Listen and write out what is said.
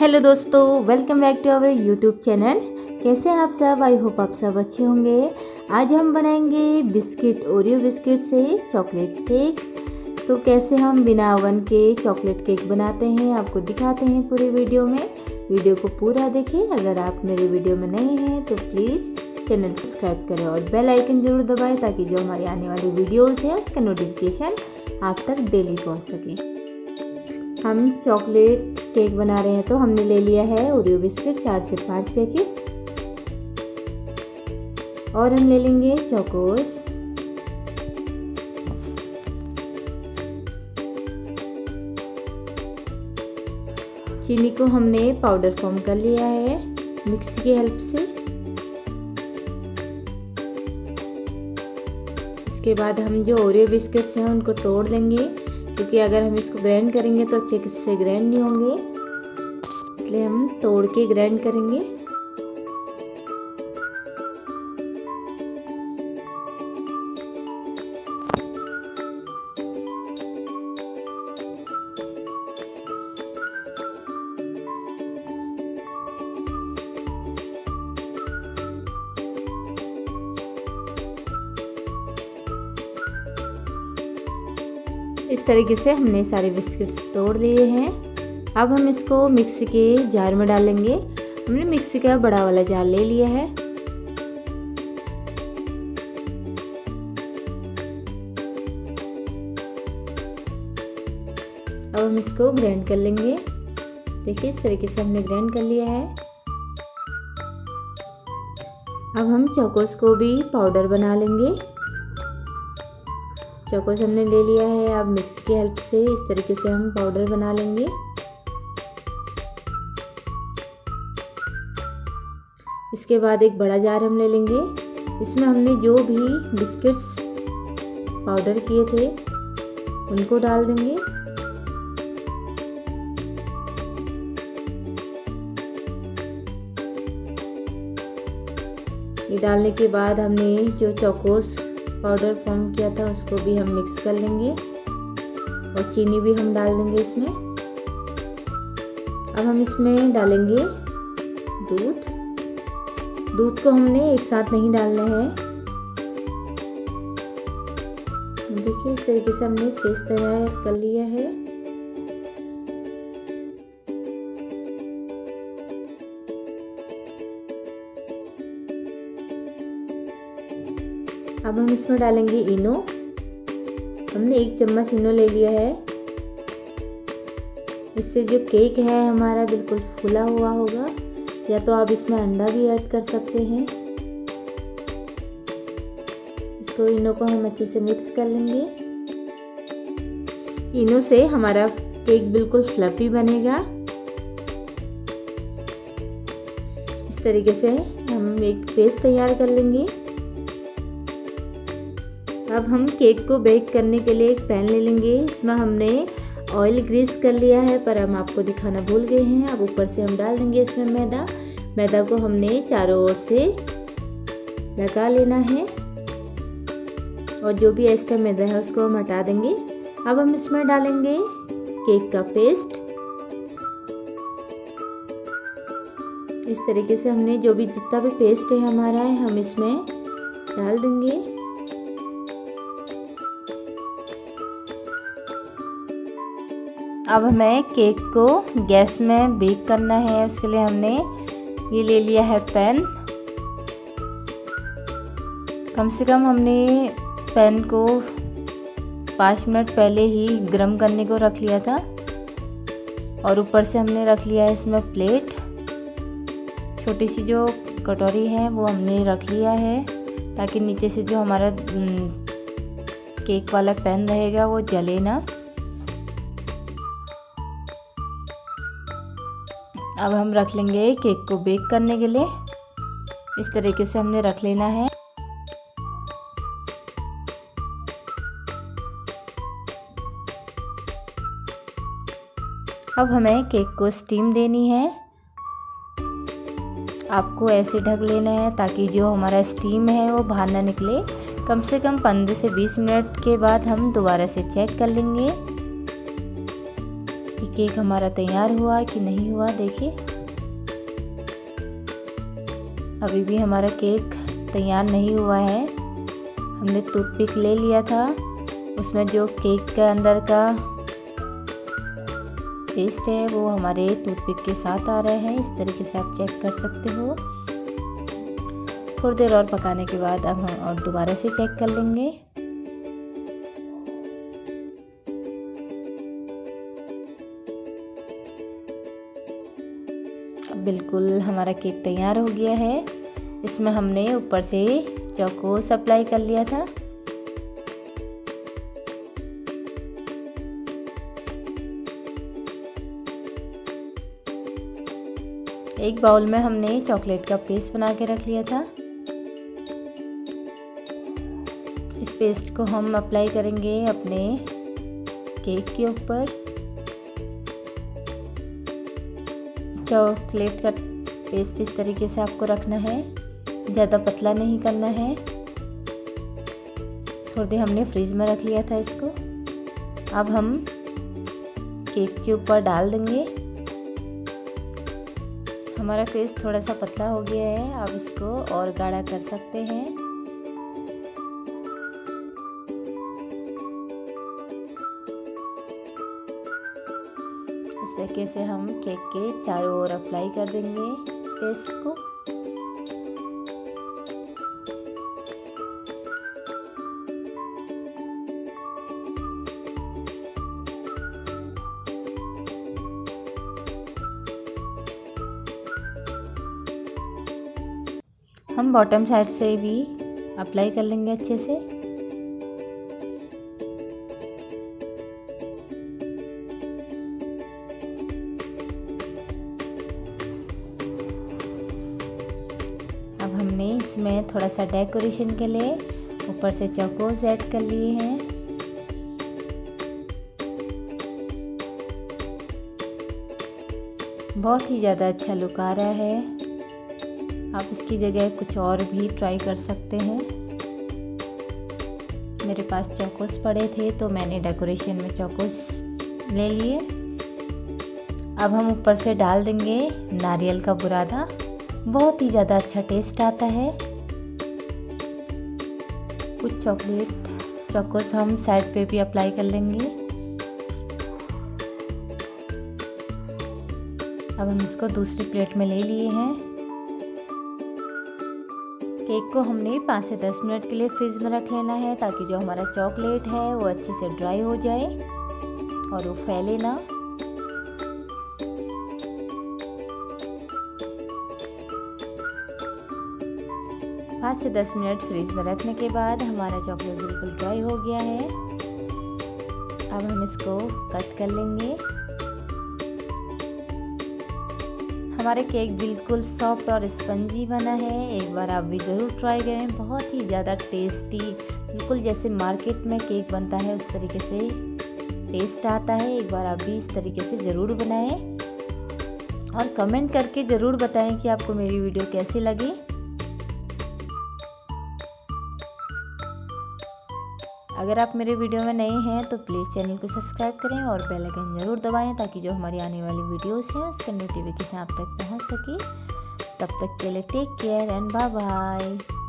Hello दोस्तों, welcome back to our YouTube channel. कैसे हैं आप सब? आई होप आप सब अच्छे होंगे। आज हम बनाएंगे बिस्किट, ओरियो बिस्किट से चॉकलेट केक। तो कैसे हम बिना ओवन के चॉकलेट केक बनाते हैं आपको दिखाते हैं पूरे वीडियो में। वीडियो को पूरा देखें। अगर आप मेरे वीडियो में नए हैं तो प्लीज़ चैनल सब्सक्राइब करें और बेल आइकन जरूर दबाएं ताकि जो हमारी आने वाली वीडियोज़ है उसका नोटिफिकेशन आप तक डेली पहुँच सके। हम चॉकलेट केक बना रहे हैं तो हमने ले लिया है ओरियो बिस्किट 4 से 5 पैकेट और हम ले लेंगे चोकोस। चीनी को हमने पाउडर फॉर्म कर लिया है मिक्सी की हेल्प से। इसके बाद हम जो ओरियो बिस्किट्स हैं उनको तोड़ देंगे, क्योंकि अगर हम इसको ग्राइंड करेंगे तो अच्छे से ग्राइंड नहीं होंगे, इसलिए हम तोड़ के ग्राइंड करेंगे। इस तरीके से हमने सारे बिस्किट्स तोड़ लिए हैं। अब हम इसको मिक्सी के जार में डालेंगे। हमने मिक्सी का बड़ा वाला जार ले लिया है। अब हम इसको ग्राइंड कर लेंगे। देखिए इस तरीके से हमने ग्राइंड कर लिया है। अब हम चोकोस को भी पाउडर बना लेंगे। चोकोस हमने ले लिया है। अब मिक्सी की हेल्प से इस तरीके से हम पाउडर बना लेंगे। इसके बाद एक बड़ा जार हम ले लेंगे। इसमें हमने जो भी बिस्किट्स पाउडर किए थे उनको डाल देंगे। ये डालने के बाद हमने जो चोकोस पाउडर फॉर्म किया था उसको भी हम मिक्स कर लेंगे और चीनी भी हम डाल देंगे इसमें। अब हम इसमें डालेंगे दूध को हमने एक साथ नहीं डालना है। देखिए इस तरीके से हमने पेस्ट तैयार कर लिया है। अब हम इसमें डालेंगे इनो। हमने 1 चम्मच इनो ले लिया है। इससे जो केक है हमारा बिल्कुल फूला हुआ होगा, या तो आप इसमें अंडा भी ऐड कर सकते हैं। इसको इनो को हम अच्छे से मिक्स कर लेंगे। इनो से हमारा केक बिल्कुल फ्लफी बनेगा। इस तरीके से हम एक पेस्ट तैयार कर लेंगे। अब हम केक को बेक करने के लिए एक पैन ले लेंगे। इसमें हमने ऑयल ग्रीस कर लिया है, पर हम आपको दिखाना भूल गए हैं। अब ऊपर से हम डाल देंगे इसमें मैदा को हमने चारों ओर से लगा लेना है और जो भी एक्स्ट्रा मैदा है उसको हम हटा देंगे। अब हम इसमें डालेंगे केक का पेस्ट। इस तरीके से हमने जो भी जितना भी पेस्ट है हमारा है हम इसमें डाल देंगे। अब हमें केक को गैस में बेक करना है। उसके लिए हमने ये ले लिया है पैन। कम से कम हमने पैन को 5 मिनट पहले ही गर्म करने को रख लिया था और ऊपर से हमने रख लिया है इसमें प्लेट। छोटी सी जो कटोरी है वो हमने रख लिया है ताकि नीचे से जो हमारा केक वाला पैन रहेगा वो जले ना। अब हम रख लेंगे केक को बेक करने के लिए। इस तरीके से हमने रख लेना है। अब हमें केक को स्टीम देनी है। आपको ऐसे ढक लेना है ताकि जो हमारा स्टीम है वो बाहर ना निकले। कम से कम 15 से 20 मिनट के बाद हम दोबारा से चेक कर लेंगे कि केक हमारा तैयार हुआ कि नहीं हुआ देखिए। अभी भी हमारा केक तैयार नहीं हुआ है। हमने टूथपिक ले लिया था, उसमें जो केक के अंदर का पेस्ट है वो हमारे टूथपिक के साथ आ रहा है। इस तरीके से आप चेक कर सकते हो। थोड़ी देर और पकाने के बाद अब हम और दोबारा से चेक कर लेंगे। अब बिल्कुल हमारा केक तैयार हो गया है। इसमें हमने ऊपर से चोकोस अप्लाई कर लिया था। एक बाउल में हमने चॉकलेट का पेस्ट बना के रख लिया था। इस पेस्ट को हम अप्लाई करेंगे अपने केक के ऊपर। चॉकलेट का पेस्ट इस तरीके से आपको रखना है, ज़्यादा पतला नहीं करना है। थोड़ी देर हमने फ्रिज में रख लिया था इसको। अब हम केक के ऊपर डाल देंगे। हमारा पेस्ट थोड़ा सा पतला हो गया है, अब इसको और गाढ़ा कर सकते हैं। इस तरीके से हम केक के चारों ओर अप्लाई कर देंगे पेस्ट को। हम बॉटम साइड से भी अप्लाई कर लेंगे अच्छे से। अब हमने इसमें थोड़ा सा डेकोरेशन के लिए ऊपर से चोकोस ऐड कर लिए हैं। बहुत ही ज़्यादा अच्छा लुक आ रहा है। आप इसकी जगह कुछ और भी ट्राई कर सकते हैं। मेरे पास चोकोस पड़े थे तो मैंने डेकोरेशन में चोकोस ले लिए। अब हम ऊपर से डाल देंगे नारियल का बुरादा। बहुत ही ज़्यादा अच्छा टेस्ट आता है। कुछ चोकोस हम साइड पे भी अप्लाई कर लेंगे। अब हम इसको दूसरी प्लेट में ले लिए हैं। केक को हमने 5 से 10 मिनट के लिए फ्रिज में रख लेना है, ताकि जो हमारा चॉकलेट है वो अच्छे से ड्राई हो जाए और वो फैले ना। पाँच से 10 मिनट फ्रिज में रखने के बाद हमारा चॉकलेट बिल्कुल ड्राई हो गया है। अब हम इसको कट कर लेंगे। हमारे केक बिल्कुल सॉफ्ट और स्पंजी बना है। एक बार आप भी ज़रूर ट्राई करें। बहुत ही ज़्यादा टेस्टी, बिल्कुल जैसे मार्केट में केक बनता है उस तरीके से टेस्ट आता है। एक बार आप भी इस तरीके से ज़रूर बनाएं और कमेंट करके ज़रूर बताएं कि आपको मेरी वीडियो कैसी लगी। अगर आप मेरे वीडियो में नए हैं तो प्लीज़ चैनल को सब्सक्राइब करें और बेल आइकन ज़रूर दबाएं, ताकि जो हमारी आने वाली वीडियोस हैं उसका नोटिफिकेशन आप तक पहुंच सके। तब तक के लिए take care and bye bye.